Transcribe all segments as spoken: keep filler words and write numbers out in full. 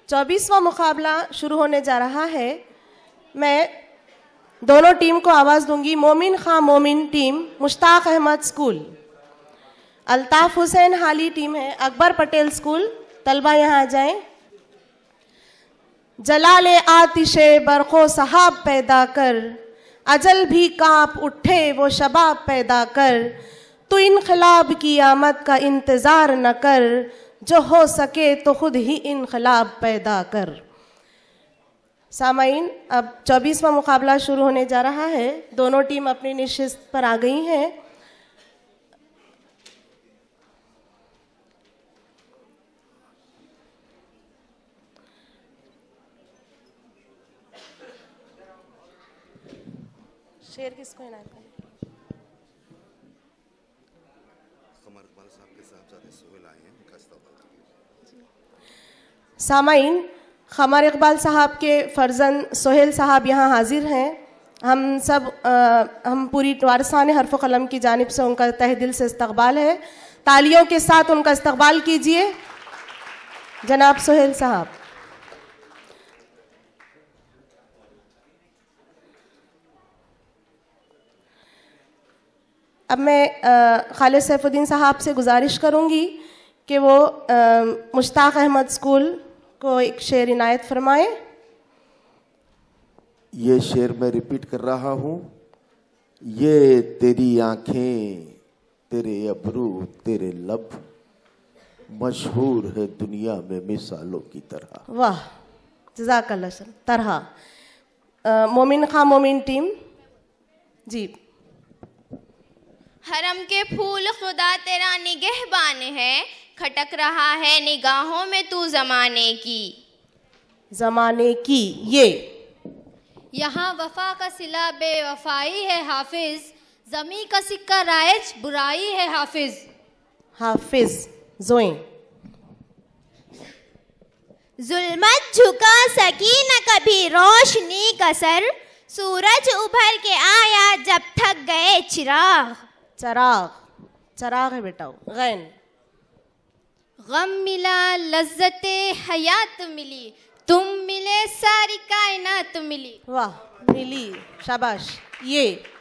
चौबीसवां मुकाबला शुरू होने जा रहा है। मैं दोनों टीम को आवाज़ दूंगी। Momin Khan Momin team Mushtaq Ahmad school, Altaf Hussain Hali team है अकबर पटेल स्कूल। तलबा यहाँ आ जाएं। जलाले आतिशे बरखो सहाब पैदा कर, अजल भी कांप उठे वो शबाब पैदा कर, तू इनकलाब की आमद का इंतज़ार न कर, जो हो सके तो खुद ही इनकलाब पैदा कर। सामाईन, अब चौबीसवां मुकाबला शुरू होने जा रहा है। दोनों टीम अपनी निशिस्त पर आ गई हैं। शेर किसको इनायत करें? सामाईन, खमर इकबाल साहब के फर्जन सोहेल साहब यहाँ हाजिर हैं। हम सब आ, हम पूरी वारिसान-ए-harf-o-Qalam की जानिब से उनका तहे दिल से इस्तकबाल है। तालियों के साथ उनका इस्तकबाल कीजिए जनाब सोहेल साहब। अब मैं खालिद सैफुद्दीन साहब से गुजारिश करूँगी कि वो मुश्ताक अहमद स्कूल को एक शेर इनायत फरमाएं। ये शेर मैं रिपीट कर रहा हूँ। ये तेरी आंखें, तेरे अबरू, तेरे लब, मशहूर है दुनिया में मिसालों की तरह। वाह, जज़ाकल्लाह सर। तरह मोमिन खां मोमिन टीम जी। हरम के फूल खुदा तेरा निगहबान है, खटक रहा है निगाहों में तू जमाने की। जमाने की ये यहाँ वफा का सिला बेवफाई है हाफिज, जमी का सिक्का राइज बुराई है हाफिज। हाफिज जोएं। जुल्मत झुका सकी न कभी रोशनी का सर, सूरज उभर के आया जब थक गए चिराग। चराग, चराग है बेटा। गैन। गम मिला लज्जते हयात मिली, तुम मिले सारी कायनात मिली। वाह, मिली, शाबाश। ये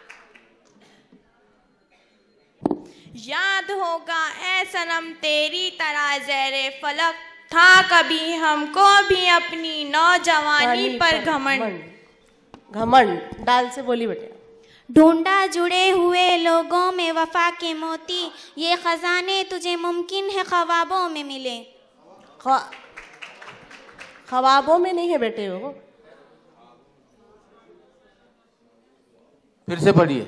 याद होगा ऐ सनम तेरी तरह ज़ेरे फलक, था कभी हमको भी अपनी नौजवानी पर घमंड। घमंड डाल से बोली बेटे। ढूंढा जुड़े हुए लोगों में वफा के मोती, ये खजाने तुझे मुमकिन है ख्वाबों में मिले। ख्वा... ख्वाबों में नहीं है बेटे वो। फिर से पढ़िए,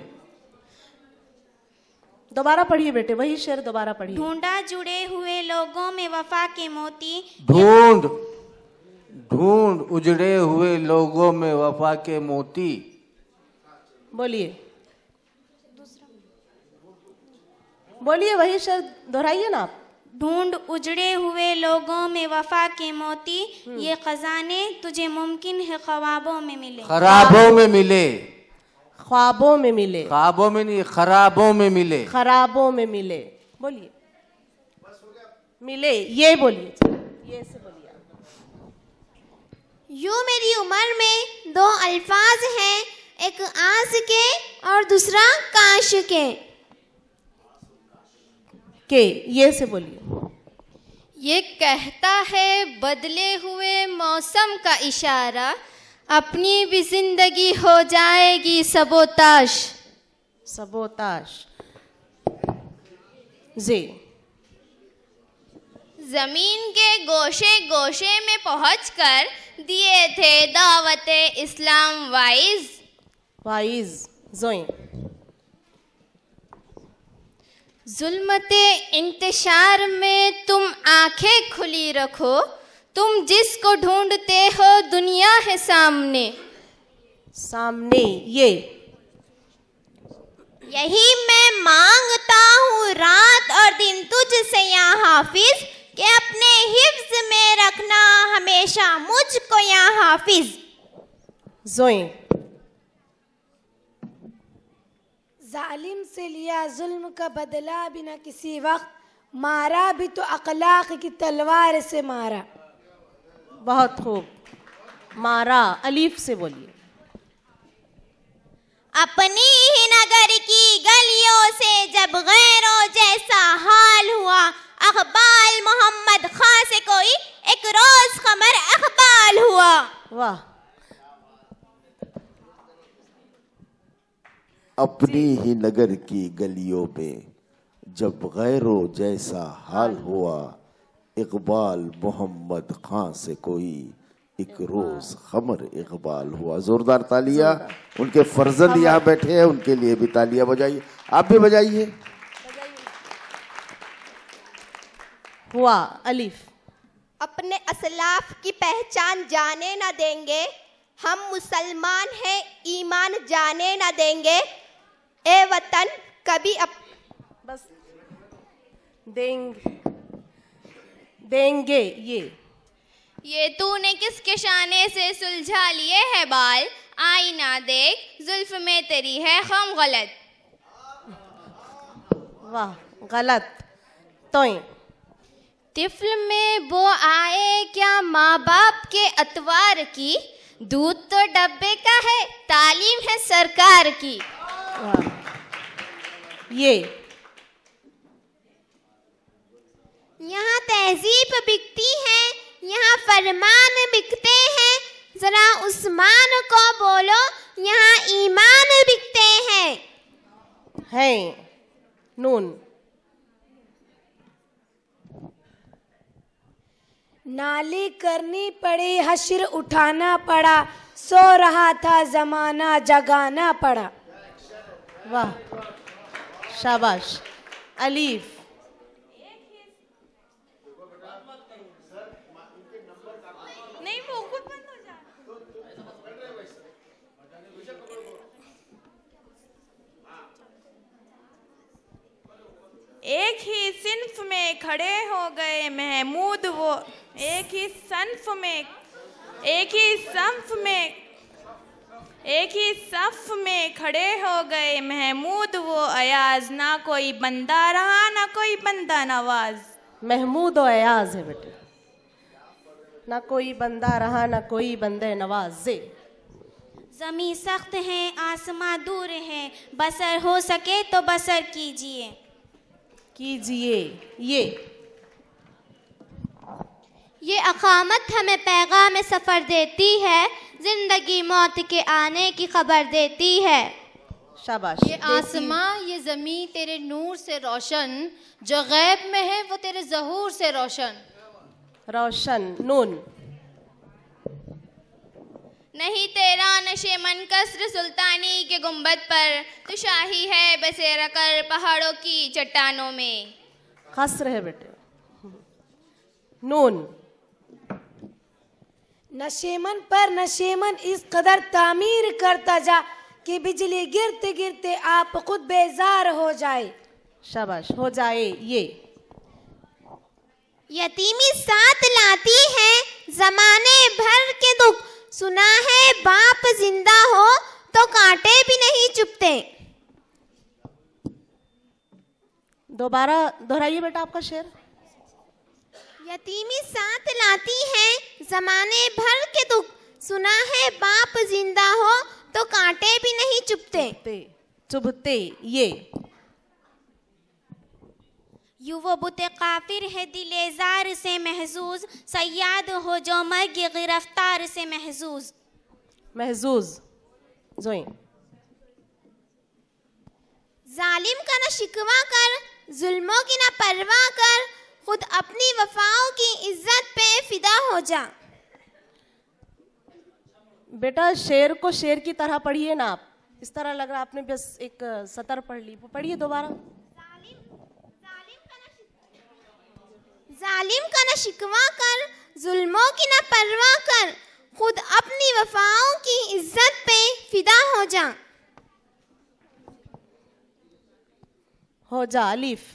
दोबारा पढ़िए बेटे, वही शेर दोबारा पढ़िए। ढूंढा जुड़े हुए लोगों में वफा के मोती, ढूंढ ढूंढ उजड़े हुए लोगों में वफा के मोती। बोलिए, बोलिए, वही शेर दोहराइए ना आप। ढूंढ उजड़े हुए लोगों में वफा के मोती, ये खजाने तुझे मुमकिन है ख्वाबों में मिले। खराबों में मिले। ख्वाबों में मिले। ख्वाबों में नहीं, खराबों में मिले। खराबों में मिले। बोलिए, मिले, ये बोलिए, ये से बोलिए। यूं मेरी उम्र में दो अल्फाज हैं, एक आस के और दूसरा काश के। के ये से बोलिए। ये कहता है बदले हुए मौसम का इशारा, अपनी भी जिंदगी हो जाएगी सबोताश। सबोताश जी। जमीन के गोशे गोशे में पहुंचकर दिए थे दावते इस्लाम वाइज। वाइज जोएं। जुल्मते इंतशार में तुम आंखें खुली रखो, तुम जिसको ढूंढते हो दुनिया है सामने। सामने ये यही मैं मांगता हूँ रात और दिन तुझसे या हाफिज, कि अपने हिफ्ज में रखना हमेशा मुझको या हाफिज। जोएं। जालिम से लिया जुल्म का बदला भी न किसी वक्त, मारा भी तो अखलाक की तलवार से मारा। बहुत खूब। मारा, अलीफ से बोलिए। अपनी ही नगर की गलियों से जब गैरों जैसा हाल हुआ, अखबाल मोहम्मद खां से कोई एक रोज खबर अखबाल हुआ। वाह। अपनी ही नगर की गलियों में जब गैरों जैसा हाल हुआ, इकबाल मोहम्मद खां से कोई एक रोज खमर इकबाल हुआ। जोरदार तालियां। उनके फर्जंद यहाँ बैठे हैं, उनके लिए भी तालियां बजाइए। आप भी बजाइए। हुआ, अलीफ। अपने असलाफ की पहचान जाने न देंगे, हम मुसलमान हैं ईमान जाने न देंगे। ए वतन कभी अप... बस देंगे देंगे ये ये तूने किसके शाने से सुलझा लिए है बाल, आईना देख जुल्फ में तेरी है खम गलत। वाह, गलत। तोय तिफ्ल में वो आए क्या माँ बाप के अतवार की, दूध तो डब्बे का है तालीम है सरकार की। ये यहाँ तहजीब बिकती है, यहाँ फरमान बिकते हैं, जरा उस्मान को बोलो यहाँ ईमान बिकते हैं। हैं, नून। नाली करनी पड़ी हश्र उठाना पड़ा, सो रहा था जमाना जगाना पड़ा। वाह, शाबाश। अलीफ। नहीं वो खुद बंद हो जाए। एक ही सिन्फ में खड़े हो गए महमूद वो, एक ही सन्फ में एक ही सन्फ में एक ही सफ में खड़े हो गए महमूद वो अयाज, ना कोई बंदा रहा ना कोई बंदा नवाज। महमूद और अयाज है बेटे, ना कोई बंदा रहा ना कोई बंदे नवाजे। ज़मीं सख्त है आसमां दूर है, बसर हो सके तो बसर कीजिए कीजिए। ये ये अकामत हमें पैगाम सफ़र देती है, जिंदगी मौत के आने की खबर देती है। शाबाश। ये आसमां ये ज़मीं तेरे नूर से रोशन, जो गैब में है वो तेरे ज़हूर से रोशन। रोशन, नून। नहीं तेरा नशे मन कसर सुल्तानी के गुंबद पर, तो शाही है बसेरा कर पहाड़ों की चट्टानों में। खस्र है बेटे, नून। नशेमन पर नशेमन इस कदर तामीर करता जा कि बिजली गिरते गिरते आप खुद बेजार हो जाए। शाबाश, हो जाए। ये यतीमी साथ लाती है जमाने भर के दुख, सुना है बाप जिंदा हो तो कांटे भी नहीं चुभते। दोबारा दोहराइए बेटा आपका शेर। यतीमी साथ लाती है जमाने भर के दुख, सुना है बाप जिंदा हो तो कांटे भी नहीं चुभते। चुभते। ये यू वो बुते काफिर है दिलेजार से महजूज, सयाद हो जो मर्ग गिरफ्तार से महजूज। महजूज। जोई जालिम का न शिकवा कर, जुल्मों की न परवाह कर, खुद अपनी वफाओं की इज्जत पे फिदा हो जा। बेटा शेर को शेर की तरह पढ़िए ना आप, इस तरह लग रहा आपने बस एक सतर पढ़ ली। वो पढ़िए दोबारा। जालिम का न शिकवा कर, जुल्मों की न परवाह कर, खुद अपनी वफाओं की इज्जत पे फिदा हो जा। हो जा, अलीफ।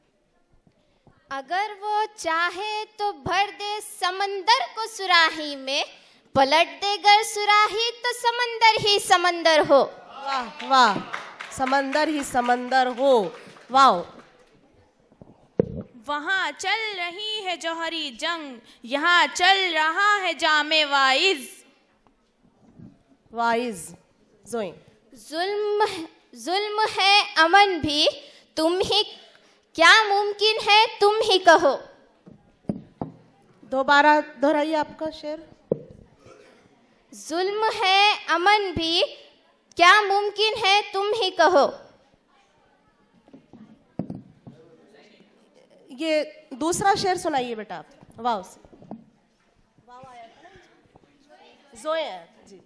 अगर वो चाहे तो भर दे समंदर को सुराही में, पलट दे गर सुराही तो समंदर ही समंदर हो। वाह वाह, समंदर ही समंदर हो। वाह। वहाँ चल रही है जौहरी जंग, यहाँ चल रहा है जामे वाइज। वाइज जोई। जुल्म जुल्म है अमन भी, तुम ही क्या मुमकिन है तुम ही कहो। दोबारा दोहराइए आपका शेर। जुल्म है अमन भी, क्या मुमकिन है तुम ही कहो। ये दूसरा शेर सुनाइए बेटा आप। वाव से वाव आया था ना? जोए आया था जी।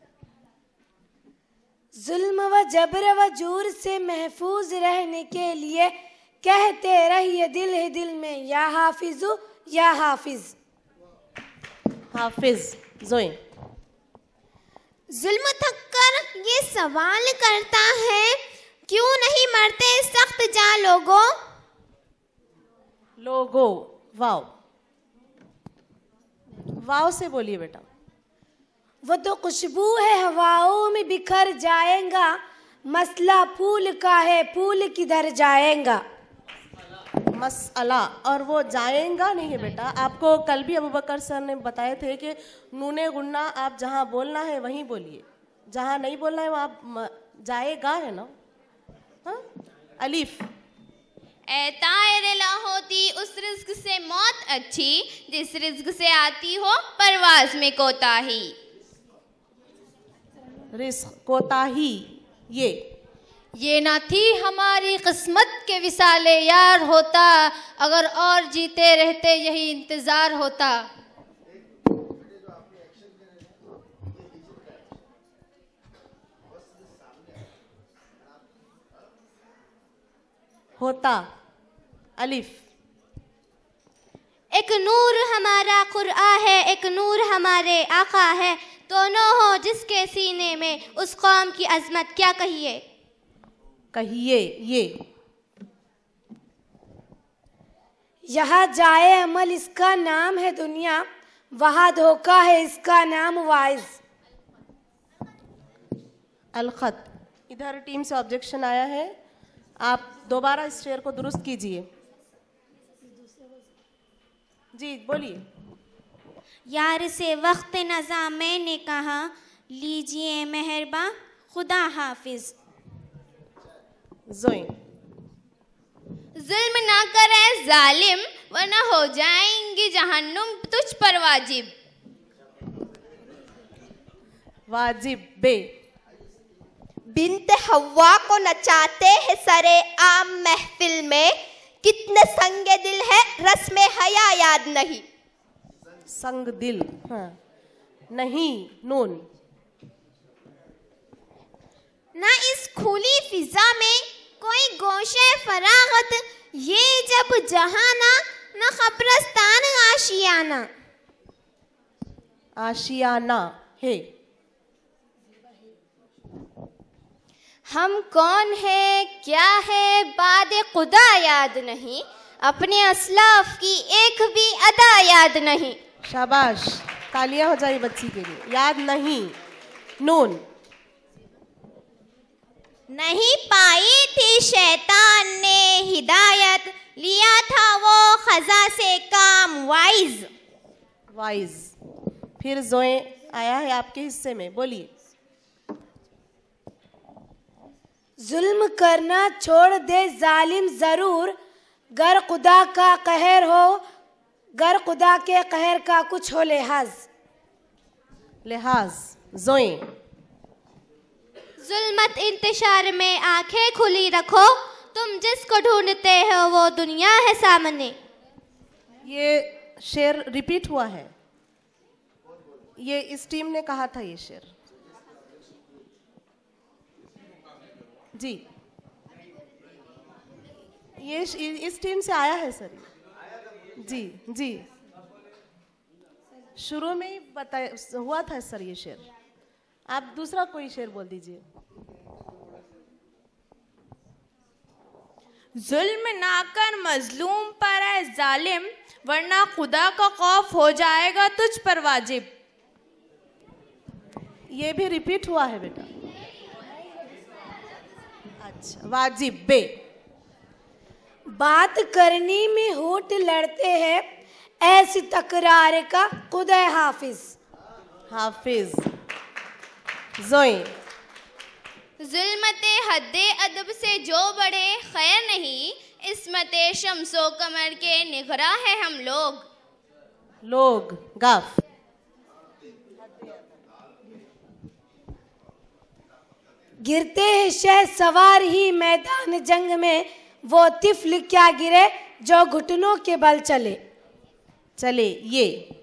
जुल्म व जबर व जूर से महफूज रहने के लिए कहते रहिए दिल ही दिल में या हाफिजु या हाफिज। हाफिज जोए। जुल्म थक कर ये सवाल करता है, क्यों नहीं मरते सख्त जा लोगों। लोगो वाव। वाव से बोलिए बेटा। वो तो खुशबू है हवाओं में बिखर जाएगा, मसला फूल का है फूल किधर जाएगा। मसला, और वो जाएगा नहीं है बेटा। आपको कल भी अबू बकर सर ने बताए थे कि नूने गुन्ना आप जहाँ बोलना है वहीं बोलिए, जहाँ नहीं बोलना है वहाँ आप जाएगा है ना। हाँ अलीफ। ए तायर ला होती उस रिज्क से मौत अच्छी, जिस रिज्क से आती हो परवाज में कोताही। रिस्क कोताही। ये ये ना थी हमारी किस्मत के विसाले यार होता, अगर और जीते रहते यही इंतजार होता। होता अलिफ। एक नूर हमारा कुरआ है, एक नूर हमारे आका है, दोनों हो जिसके सीने में उस कौम की अजमत क्या कहिए। कहिए ये। यहाँ जाए अमल इसका नाम है दुनिया, वहाँ धोखा है इसका नाम वाइज। अलखत। इधर टीम से ऑब्जेक्शन आया है, आप दोबारा इस शेर को दुरुस्त कीजिए। जी बोलिए। यार से वक्त नज़ा मैंने कहा, लीजिए मेहरबान खुदा हाफिज। जोई। जुल्म ना करे जालिम, वरना हो जाएंगी जहन्नुम तुझ पर वाजिब। वाजिब बे। बिन्त हवा को नचाते हैं सरे आम महफिल में, कितने संगे दिल है रस्म हया याद नहीं। संग दिल। हाँ नहीं नून। ना इस खुली फिजा में कोई गोशे फरागत, ये जब जहाना न खबरस्तान आशियाना। आशियाना है। हम कौन है क्या है बाद खुदा याद नहीं, अपने असलाफ की एक भी अदा याद नहीं। शाबाश, तालियां हो जाए बच्ची के लिए। याद नहीं नून। नहीं पाई थी शैतान ने हिदायत, लिया था वो खजा से काम वाइज। वाइज। फिर जोए आया है आपके हिस्से में, बोलिए। जुल्म करना छोड़ दे जालिम जरूर, गर खुदा का कहर हो, गर खुदा के कहर का कुछ हो लिहाज। लिहाज जोए। जुल्मत इंतशार में आंखें खुली रखो, तुम जिसको ढूंढते हो वो दुनिया है सामने। ये शेर रिपीट हुआ है, ये इस टीम ने कहा था ये शेर। जी ये इस टीम से आया है सर। जी जी शुरू में ही बताया हुआ था सर ये शेर। आप दूसरा कोई शेर बोल दीजिए। जुल्म ना कर मजलूम पर है जालिम, वरना खुदा का खौफ हो जाएगा तुझ पर वाजिब। ये भी रिपीट हुआ है बेटा। अच्छा वाजिब बे। बात करनी में होठ लड़ते हैं, ऐसी तकरार का खुदा हाफिज। हाफिज। जोई। जुल्मते हद्दे अदब से जो बड़े खैर नहीं, इसमते शम्सो कमर के निगरा है हम लोग। लोग। गाफ। गिरते हैं शह सवार ही मैदान जंग में, वो तिफल क्या गिरे जो घुटनों के बल चले। चले। ये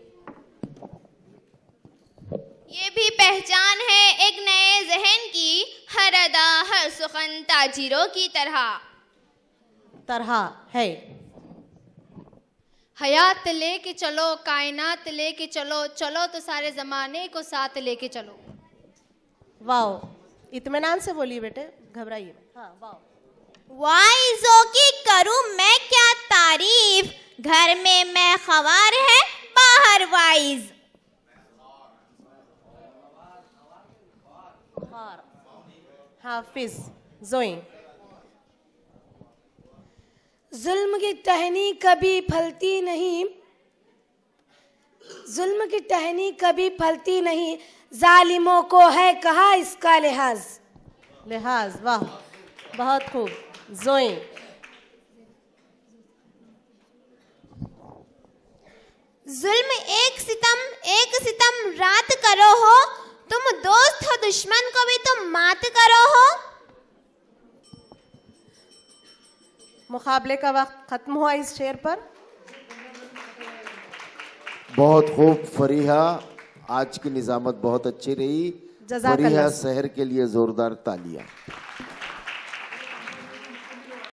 ये भी पहचान है एक नए जहन की, हर अदा हर सुखन ताजिरों की तरह। तरह है। हयात लेके चलो, कायनात लेके चलो, चलो तो सारे जमाने को साथ लेके चलो। वाओ, इत्मीनान से बोलिए बेटे, घबराइए। हाँ, वाओ। वाइजों की करूं मैं क्या तारीफ, घर में मैं खवार है बाहर वाइज। हाफिज। जोई। जुल्म की टहनी कभी फलती नहीं, जुल्म की टहनी कभी फलती नहीं, जालिमों को है कहा इसका लिहाज। लिहाज। वाह, बहुत खूब। जोई। जुल्म एक सितम एक सितम रात करो हो, तुम दोस्त हो दुश्मन को भी तुम मात करो हो। मुकाबले का वक्त खत्म हुआ इस शेर पर। बहुत खूब फरीहा, आज की निजामत बहुत अच्छी रही। फरीहा शहर के लिए जोरदार तालियां।